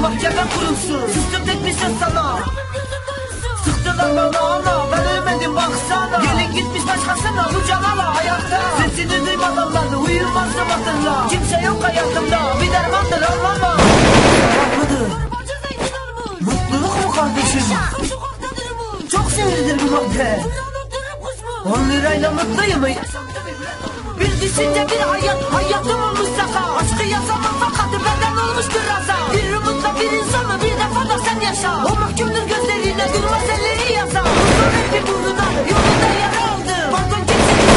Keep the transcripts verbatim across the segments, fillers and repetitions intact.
mahkeme kurulsun. Sustum tek bir ses sana. Sıktılar bana ana, ben ölmedim baksana. Gelin gitmiş başkasına, bu canala ayakta. Sesini duymadanlardı, uyumaz sabahlarla. Kimse yok hayatımda, bir dermandır anlama. Mıdır? Mutluluk mu kardeşim? Çok sinirlidir bu madde. On lirayla mutluyum. Bir düşünce bir hayat, hayatım olmuş saka. Aşkı yazamam fakat benden olmuştur raza. Bir umutla bir insanı bir defa da sen yaşa. O mahkumdur gözlerine gülmez elleri yasa. Uzun hep bir burnuna yolunda yara aldı. Pardon kimse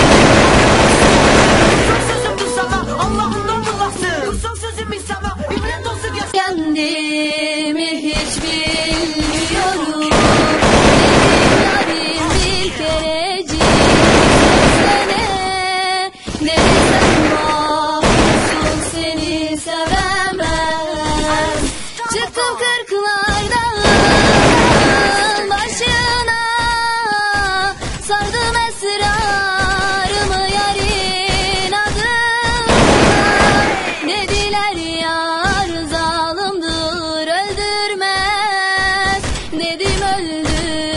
son sözümdür sana, Allah'ından bulasın. Bu son sözüm insana ibret olsun ya. Kendimi hiç bilmiyorum. Yarim bir kerecik sene. Ne desem mahzun seni sevemem. Çıktım kırklardan başına. Sardım esrarımı yarın adına. Dediler yar zalimdir öldürmez. Dedim öldür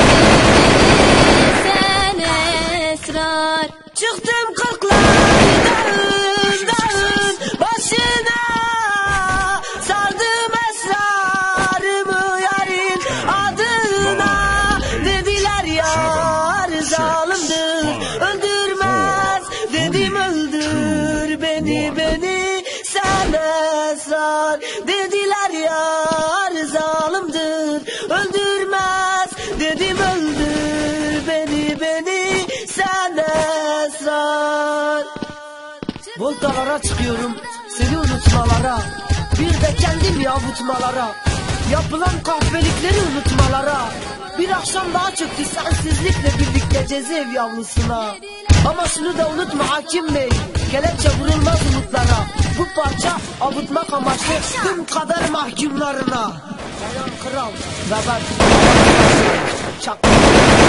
sen esrar. Çıktım kırklardan dağın başına. Sardım esrarımı yarın adına. Dediler yar zalimdir öldürmez. Dedim öldür beni beni sen esrar. Dediler yar zalimdir öldürmez. Dedim öldür beni beni sen esrar. Voltalara çıkıyorum seni unutmalara. Bir de kendimi avutmalara. Yapılan kahpelikleri unutmalara. Bir akşam daha çöktü sensizlikle birlikte cezaev yavlusuna. Ama şunu da unutma hakim bey, kelepçe vurulmaz umutlara. Bu parça avutmak amaçlı tüm kader mahkumlarına. Dayan kral ve ben Çak.